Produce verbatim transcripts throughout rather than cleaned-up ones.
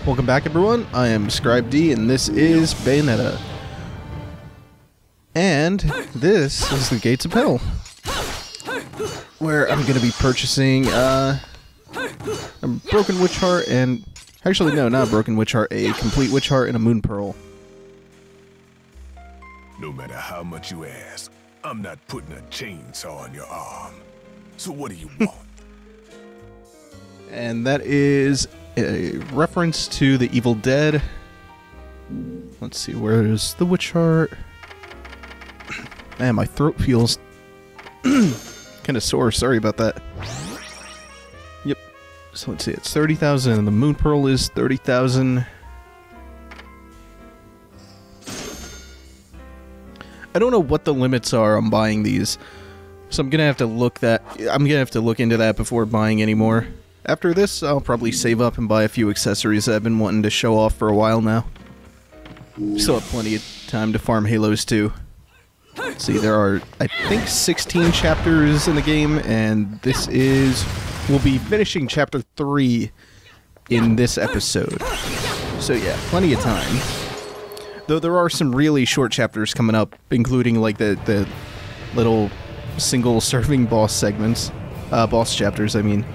Welcome back, everyone. I am Scribe D, and this is Bayonetta. And this is the Gates of Hell, where I'm going to be purchasing uh, a Broken Witch Heart and... Actually, no, not a Broken Witch Heart, a Complete Witch Heart and a Moon Pearl. No matter how much you ask, I'm not putting a chainsaw on your arm. So what do you want? And that is a reference to the Evil Dead. Let's see, where's the Witch Heart? Man, my throat feels kind of sore. Sorry about that. Yep. So let's see, it's thirty thousand, and the Moon Pearl is thirty thousand. I don't know what the limits are on buying these, so I'm gonna have to look that. I'm gonna have to look into that before buying any more. After this, I'll probably save up and buy a few accessories that I've been wanting to show off for a while now. Still have plenty of time to farm Halos too. Let's see, there are, I think, sixteen chapters in the game, and this is... We'll be finishing chapter three in this episode. So yeah, plenty of time. Though there are some really short chapters coming up, including like the, the little single serving boss segments. Uh, boss chapters, I mean.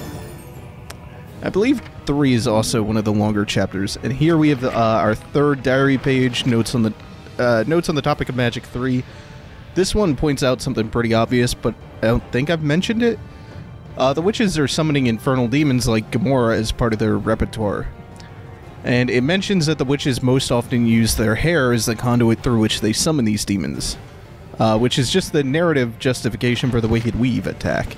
I believe three is also one of the longer chapters, and here we have the, uh, our third diary page, notes on the uh, notes on the topic of Magic three. This one points out something pretty obvious, but I don't think I've mentioned it. Uh, the witches are summoning infernal demons like Gamora as part of their repertoire, and it mentions that the witches most often use their hair as the conduit through which they summon these demons, uh, which is just the narrative justification for the Wicked Weave attack.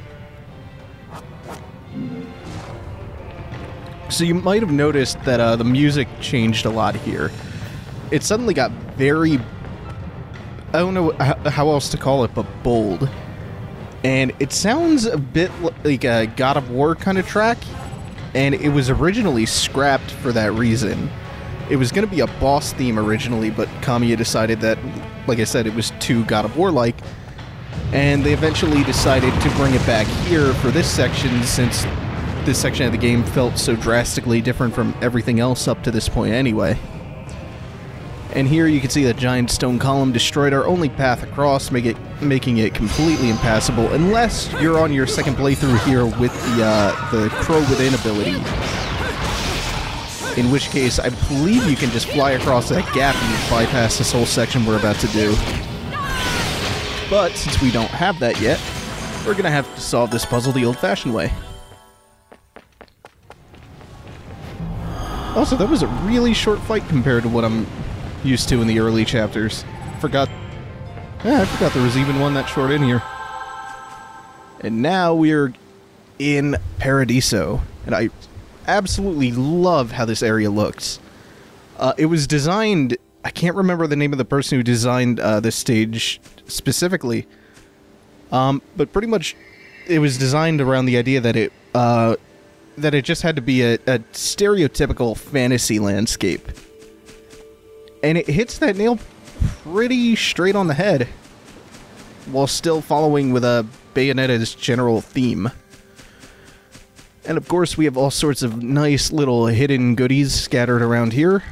So you might have noticed that uh, the music changed a lot here. It suddenly got very... I don't know how else to call it, but bold. And it sounds a bit like a God of War kind of track, and it was originally scrapped for that reason. It was going to be a boss theme originally, but Kamiya decided that, like I said, it was too God of War-like, and they eventually decided to bring it back here for this section, since this section of the game felt so drastically different from everything else up to this point anyway. And here you can see the giant stone column destroyed our only path across, make it, making it completely impassable, unless you're on your second playthrough here with the, uh, the Crow Within ability. In which case, I believe you can just fly across that gap and bypass this whole section we're about to do. But, since we don't have that yet, we're gonna have to solve this puzzle the old-fashioned way. Also, that was a really short fight compared to what I'm used to in the early chapters. Forgot... Yeah, I forgot there was even one that short in here. And now we're in Paradiso. And I absolutely love how this area looks. Uh, it was designed... I can't remember the name of the person who designed uh, this stage specifically. Um, but pretty much it was designed around the idea that it... Uh, that it just had to be a, a stereotypical fantasy landscape. And it hits that nail pretty straight on the head, while still following with a Bayonetta's general theme. And of course we have all sorts of nice little hidden goodies scattered around here,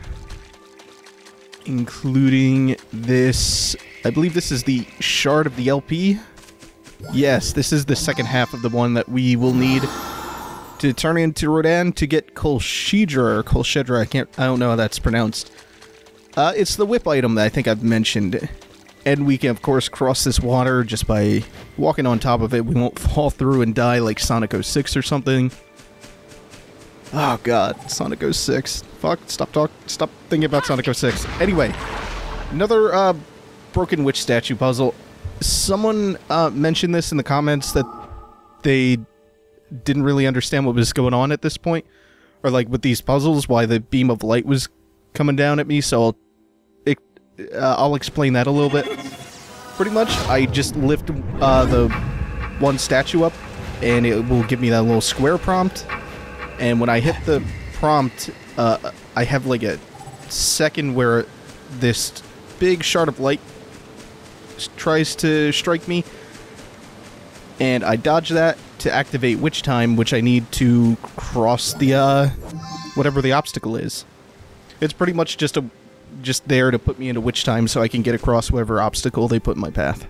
including this... I believe this is the shard of the L P? Yes, this is the second half of the one that we will need to turn into Rodan to get Kolshedra, or Kolshedra, I can't, I don't know how that's pronounced. Uh, it's the whip item that I think I've mentioned. And we can, of course, cross this water just by walking on top of it. We won't fall through and die like Sonic oh six or something. Oh god, Sonic oh six. Fuck, stop talk, stop thinking about Sonic oh six. Anyway, another, uh, Broken Witch statue puzzle. Someone, uh, mentioned this in the comments that they didn't really understand what was going on at this point, or like with these puzzles, why the beam of light was coming down at me, so I'll, it, uh, I'll explain that a little bit. Pretty much, I just lift uh, the one statue up, and it will give me that little square prompt, and when I hit the prompt, uh, I have like a second where this big shard of light tries to strike me, and I dodge that to activate Witch Time, which I need to cross the uh, whatever the obstacle is. It's pretty much just a just there to put me into witch time so I can get across whatever obstacle they put in my path.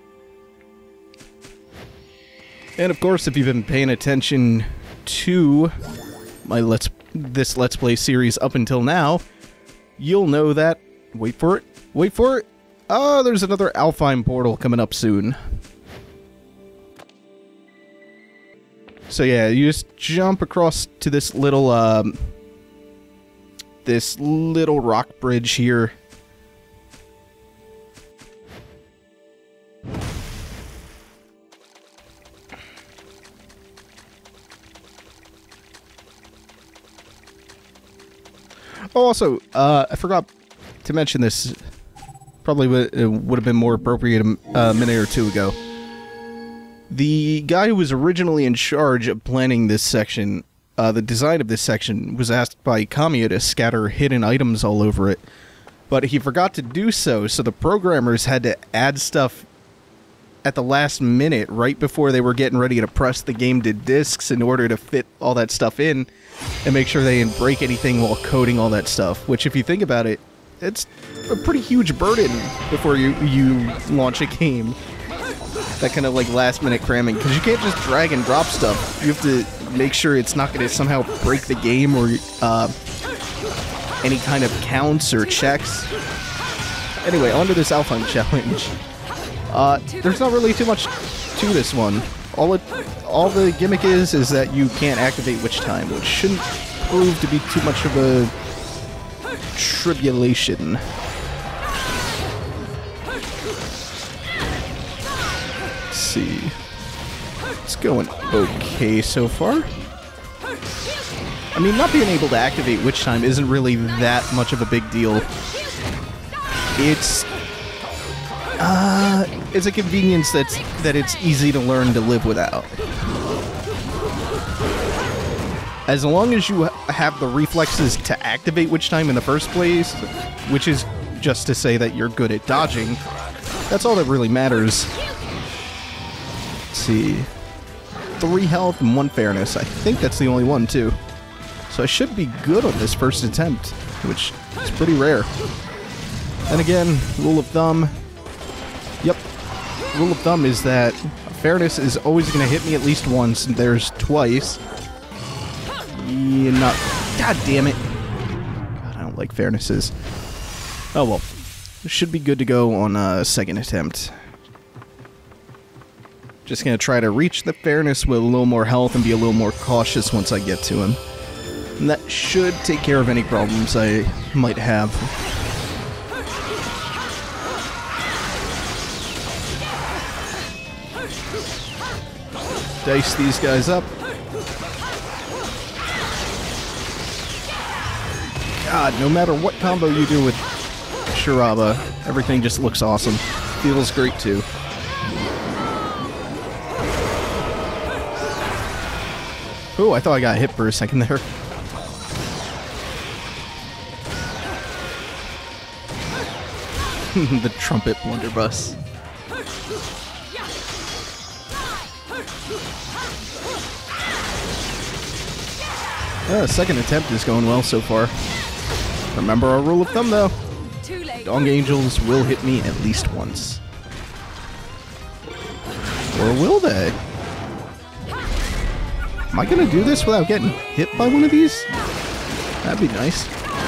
And of course, if you've been paying attention to my let's this Let's Play series up until now, you'll know that, wait for it, wait for it, oh, there's another Alfheim portal coming up soon. So yeah, you just jump across to this little, um, this little rock bridge here. Oh, also, uh, I forgot to mention this. Probably would, it would have been more appropriate a, a minute or two ago. The guy who was originally in charge of planning this section, uh, the design of this section, was asked by Kamiya to scatter hidden items all over it. But he forgot to do so, so the programmers had to add stuff at the last minute, right before they were getting ready to press the game to discs in order to fit all that stuff in and make sure they didn't break anything while coding all that stuff. Which, if you think about it, it's a pretty huge burden before you, you launch a game. That kind of like last minute cramming, because you can't just drag and drop stuff. You have to make sure it's not going to somehow break the game or uh, any kind of counts or checks. Anyway, onto this Alfheim challenge. Uh, there's not really too much to this one. All it, all the gimmick is is that you can't activate witch time, which shouldn't prove to be too much of a tribulation. See. It's going okay so far. I mean, not being able to activate witch time isn't really that much of a big deal. It's uh it's a convenience that's that it's easy to learn to live without. As long as you have the reflexes to activate witch time in the first place, which is just to say that you're good at dodging, that's all that really matters. Let's see. Three health and one fairness. I think that's the only one, too. So I should be good on this first attempt, which is pretty rare. And again, rule of thumb. Yep. Rule of thumb is that fairness is always going to hit me at least once, and there's twice. Yeah, not... God damn it. God, I don't like fairnesses. Oh well. Should be good to go on a second attempt. Just gonna try to reach the fairness with a little more health and be a little more cautious once I get to him. And that should take care of any problems I might have. Dice these guys up. God, no matter what combo you do with Shiraba, everything just looks awesome. Feels great too. Oh, I thought I got hit for a second there. The trumpet blunderbuss. Uh, second attempt is going well so far. Remember our rule of thumb, though. Dong Angels will hit me at least once. Or will they? Am I gonna do this without getting hit by one of these? That'd be nice.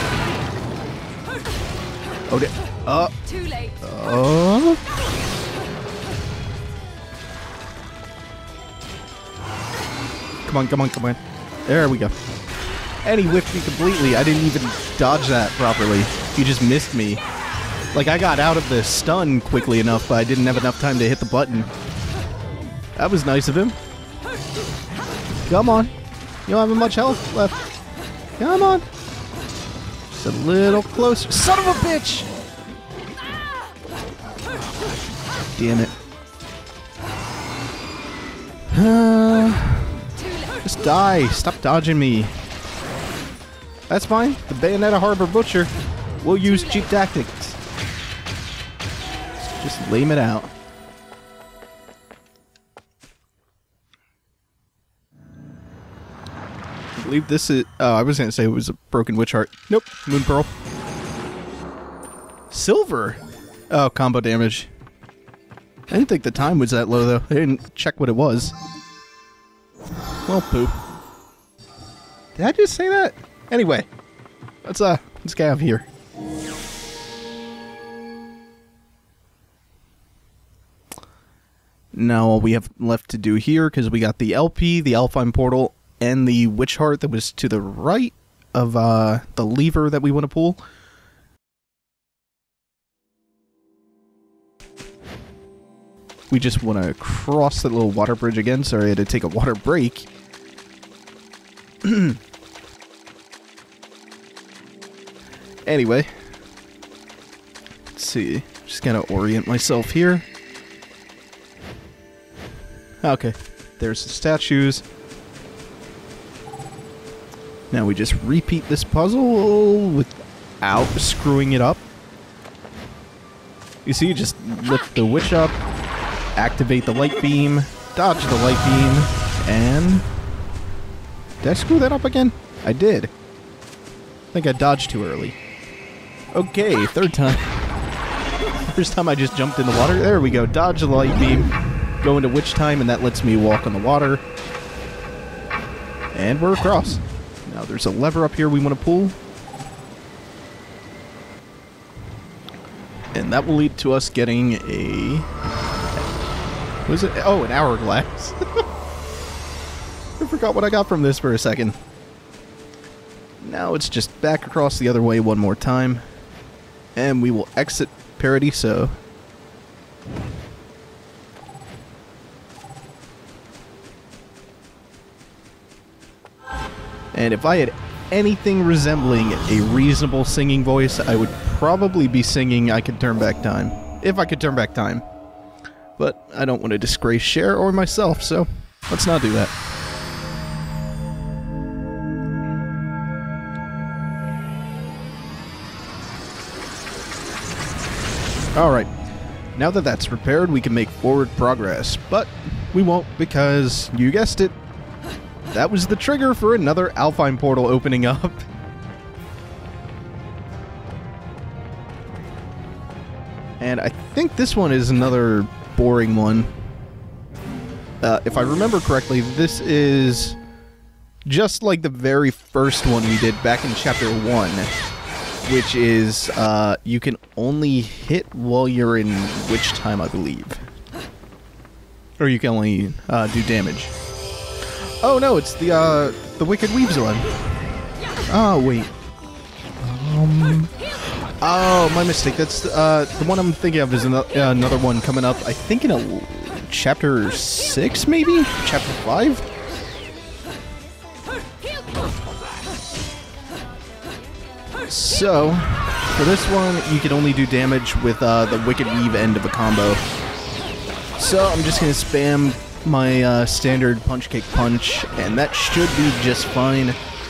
Oh, di- uh, Too late. uh. Come on, come on, come on. There we go. And he whiffed me completely. I didn't even dodge that properly. He just missed me. Like, I got out of the stun quickly enough, but I didn't have enough time to hit the button. That was nice of him. Come on. You don't have much health left. Come on. Just a little closer. Son of a bitch! Damn it. Uh, just die. Stop dodging me. That's fine. The Bayonetta Harbor Butcher will use cheap tactics. Just lame it out. believe this is... Oh, I was going to say it was a broken witch heart. Nope. Moon pearl. Silver. Oh, combo damage. I didn't think the time was that low, though. I didn't check what it was. Well, poop. Did I just say that? Anyway. Let's, uh, let's get out of here. Now all we have left to do here, because we got the L P, the Alpine Portal, and the Witch Heart that was to the right of uh, the lever that we want to pull. We just want to cross that little water bridge again. Sorry, I had to take a water break. Anyway. Let's see. Just gonna orient myself here. Okay, there's the statues. Now we just repeat this puzzle without screwing it up. You see, you just lift the witch up, activate the light beam, dodge the light beam, and... Did I screw that up again? I did. I think I dodged too early. Okay, third time. First time I just jumped in the water. There we go, dodge the light beam. Go into witch time, and that lets me walk on the water. And we're across. Now there's a lever up here we want to pull. And that will lead to us getting a... What is it? Oh, an hourglass. I forgot what I got from this for a second. Now it's just back across the other way one more time. And we will exit Paradiso. And if I had anything resembling a reasonable singing voice, I would probably be singing I Could Turn Back Time. If I could turn back time. But I don't want to disgrace Cher or myself, so let's not do that. Alright, now that that's repaired, we can make forward progress. But we won't because, you guessed it, that was the trigger for another Alpine Portal opening up. And I think this one is another boring one. Uh, if I remember correctly, this is just like the very first one we did back in Chapter one. Which is, uh, you can only hit while you're in witch time, I believe. Or you can only uh, do damage. Oh no, it's the uh, the Wicked Weaves one. Oh wait. Um. Oh, my mistake. That's uh, the one I'm thinking of is another, uh, another one coming up. I think in a chapter six, maybe chapter five. So, for this one, you can only do damage with uh, the Wicked Weave end of a combo. So I'm just gonna spam my uh, standard punch kick punch, and that should be just fine.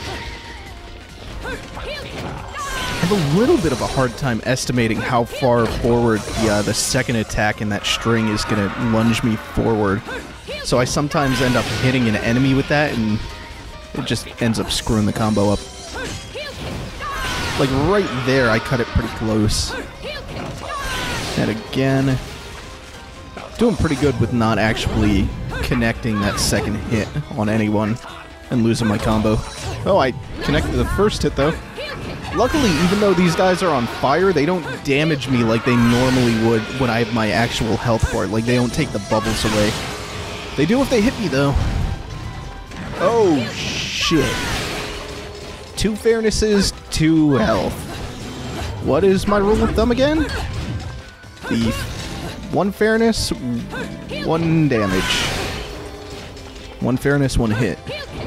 I have a little bit of a hard time estimating how far forward the, uh, the second attack in that string is gonna lunge me forward. So I sometimes end up hitting an enemy with that, and it just ends up screwing the combo up. Like right there, I cut it pretty close. And again, doing pretty good with not actually connecting that second hit on anyone and losing my combo. Oh, I connected the first hit though. Luckily, even though these guys are on fire, they don't damage me like they normally would when I have my actual health bar. Like, they don't take the bubbles away. They do if they hit me though. Oh, shit. Two fairnesses, two health. What is my rule of thumb again? The one fairness, one damage. One fairness, one hit.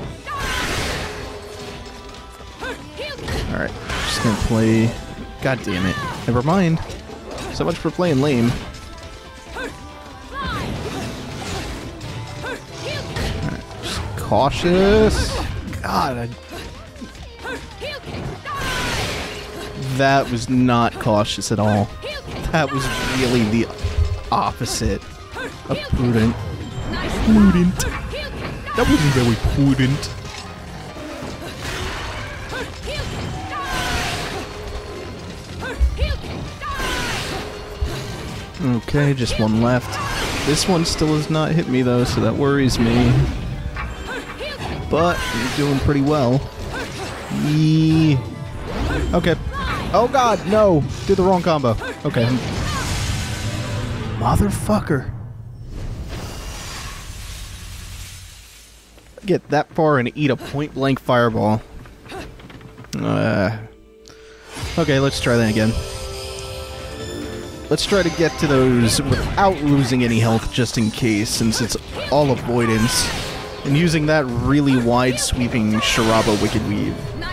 Alright, just gonna play... God damn it. Never mind. So much for playing lame. Alright, just cautious. God, I... That was not cautious at all. That was really the opposite of prudent. Prudent. That wasn't very prudent. Okay, just one left. This one still has not hit me though, so that worries me. But you're doing pretty well. Yee. Okay. Oh god, no! Did the wrong combo. Okay. Motherfucker. Get that far and eat a point-blank fireball. Uh, okay, let's try that again. Let's try to get to those without losing any health just in case, since it's all avoidance. And using that really wide sweeping Sharaba Wicked Weave.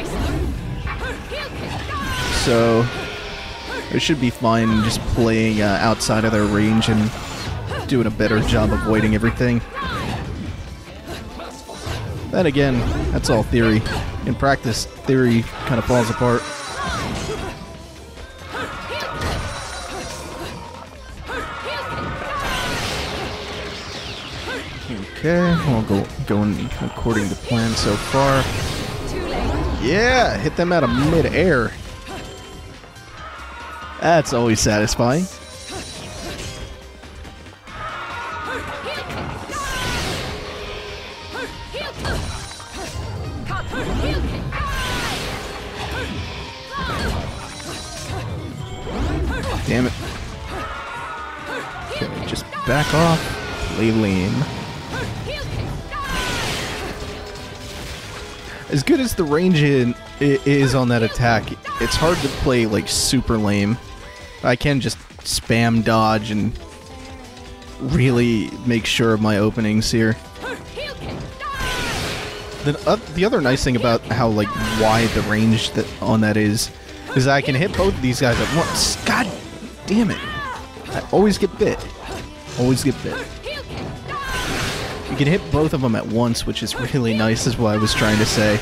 So, it should be fine just playing uh, outside of their range and doing a better job avoiding everything. Then again, that's all theory. In practice, theory kind of falls apart. Okay, we'll go going according to plan so far. Yeah, hit them out of mid-air. That's always satisfying. Damn it. Okay, just back off. Play lame. As good as the range in, is on that attack, it's hard to play like super lame. I can just spam dodge and really make sure of my openings here. The, uh, the other nice thing about how like wide the range that on that is, is I can hit both of these guys at once. God damn it! I always get bit. Always get bit. You can hit both of them at once, which is really nice, is what I was trying to say.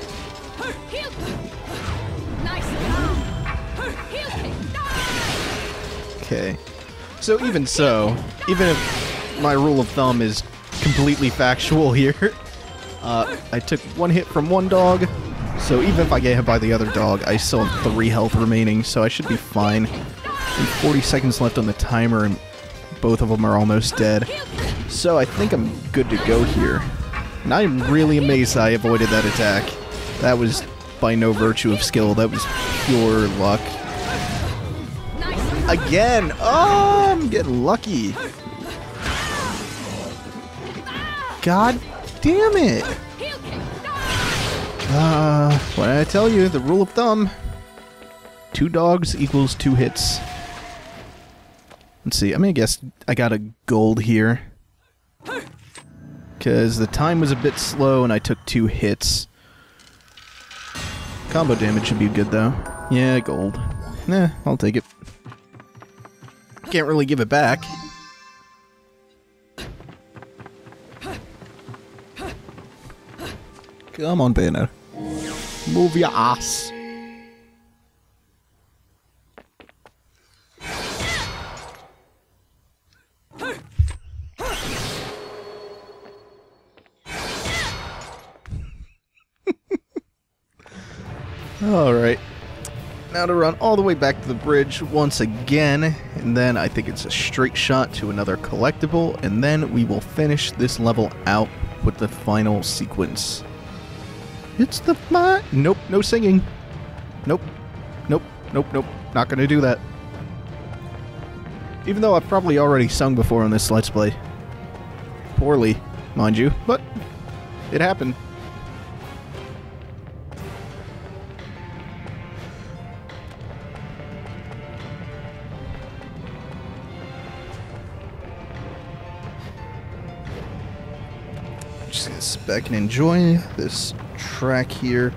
Okay. So even so, even if my rule of thumb is completely factual here, uh, I took one hit from one dog, so even if I get hit by the other dog, I still have three health remaining, so I should be fine. And forty seconds left on the timer, and both of them are almost dead. So I think I'm good to go here. And I'm really amazed I avoided that attack. That was by no virtue of skill, that was pure luck. Again! Oh, I'm getting lucky. God damn it! Uh, what did I tell you? The rule of thumb. Two dogs equals two hits. Let's see, I'm gonna guess I got a gold here. Because the time was a bit slow and I took two hits. Combo damage should be good though. Yeah, gold. Nah, I'll take it. Can't really give it back. Come on, Bayonetta. Move your ass. Alright. Now to run all the way back to the bridge once again, and then I think it's a straight shot to another collectible, and then we will finish this level out with the final sequence. It's the fi- Nope, no singing. Nope. Nope, nope, nope. Not gonna do that. Even though I've probably already sung before on this Let's Play. Poorly, mind you, but it happened. Just gonna sit back and enjoy this track here.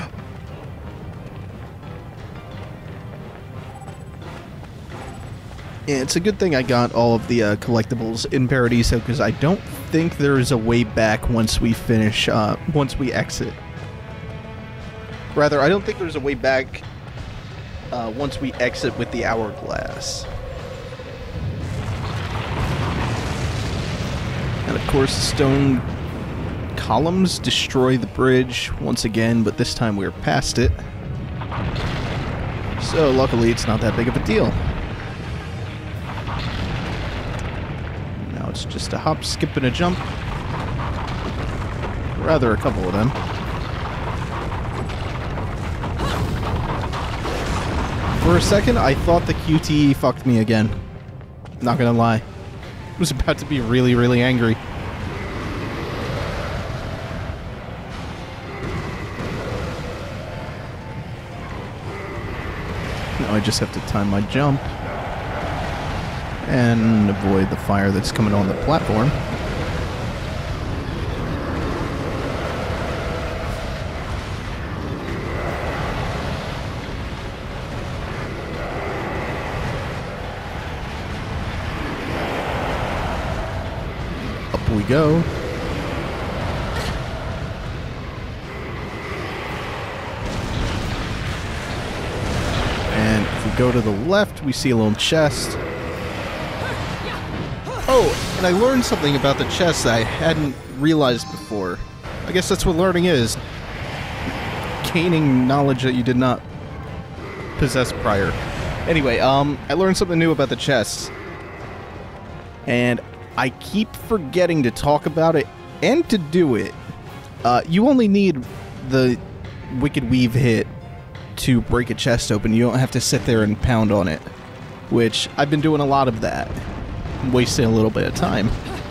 Yeah, it's a good thing I got all of the uh, collectibles in Paradiso, because I don't think there is a way back once we finish, uh, once we exit. Rather, I don't think there's a way back uh, once we exit with the hourglass. And of course, the stone columns destroy the bridge once again, but this time we're past it. So luckily it's not that big of a deal. it's just a hop, skip, and a jump. Rather, a couple of them. For a second, I thought the Q T E fucked me again. Not gonna lie. I was about to be really, really angry. Now I just have to time my jump and avoid the fire that's coming on the platform. Up we go. And if we go to the left, we see a little chest. Oh, and I learned something about the chest that I hadn't realized before. I guess that's what learning is. Gaining knowledge that you did not possess prior. Anyway, um, I learned something new about the chests. And I keep forgetting to talk about it and to do it. Uh, you only need the Wicked Weave hit to break a chest open. You don't have to sit there and pound on it. Which, I've been doing a lot of that. Wasting a little bit of time.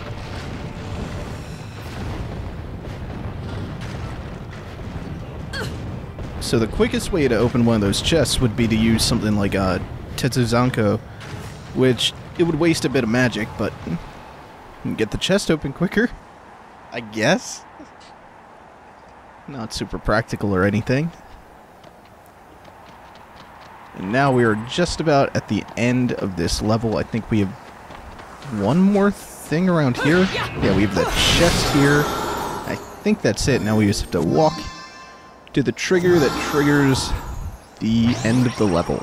So the quickest way to open one of those chests would be to use something like a Tetsuzanko, which it would waste a bit of magic, but you can get the chest open quicker, I guess. Not super practical or anything. And now we are just about at the end of this level. I think we have one more thing around here. Yeah, we have the chest here. I think that's it. Now we just have to walk to the trigger that triggers the end of the level.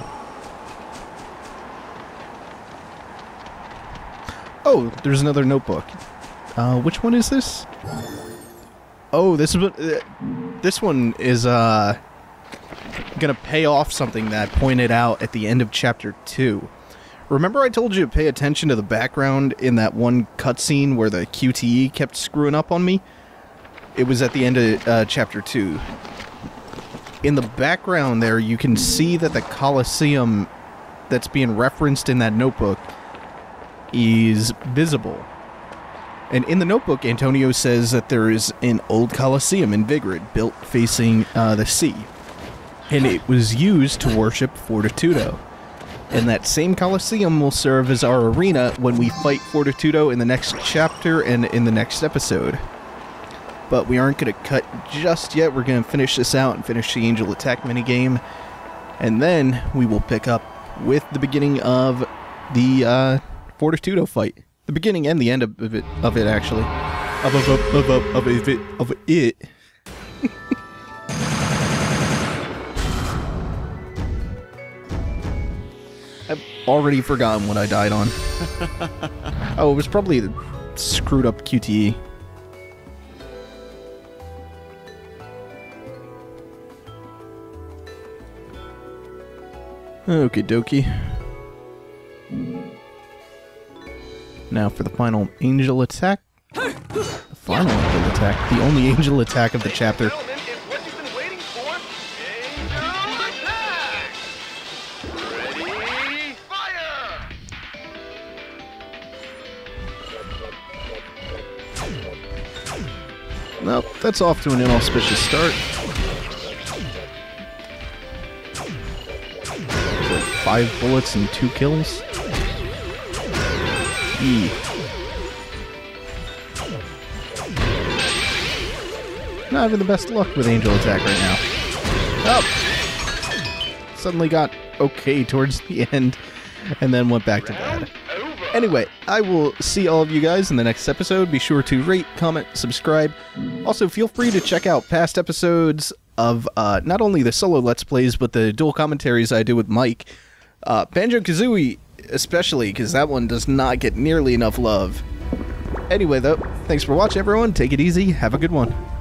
Oh, there's another notebook. Uh, which one is this? Oh, this is what. Uh, this one is uh gonna pay off something that I pointed out at the end of chapter two. Remember I told you to pay attention to the background in that one cutscene where the Q T E kept screwing up on me? It was at the end of uh, chapter two. In the background there, you can see that the Colosseum that's being referenced in that notebook is visible. And in the notebook, Antonio says that there is an old Colosseum in Vigrid built facing uh, the sea. And it was used to worship Fortitudo. And that same Colosseum will serve as our arena when we fight Fortitudo in the next chapter and in the next episode. But we aren't going to cut just yet. We're going to finish this out and finish the Angel Attack minigame. And then we will pick up with the beginning of the uh, Fortitudo fight. The beginning and the end of it, of it actually. Of, of, of, of, of, of it. Of it. I've already forgotten what I died on. Oh, it was probably the screwed up Q T E. Okie dokie. Now for the final angel attack. The final angel attack. The only angel attack of the chapter. Well, that's off to an inauspicious start. Like five bullets and two kills. E. Not having the best luck with Angel Attack right now. Oh! Suddenly got okay towards the end, and then went back to bad. Anyway, I will see all of you guys in the next episode. Be sure to rate, comment, subscribe. Also, feel free to check out past episodes of uh, not only the solo Let's Plays, but the dual commentaries I do with Mike. Uh, Banjo-Kazooie especially, because that one does not get nearly enough love. Anyway, though, thanks for watching, everyone. Take it easy. Have a good one.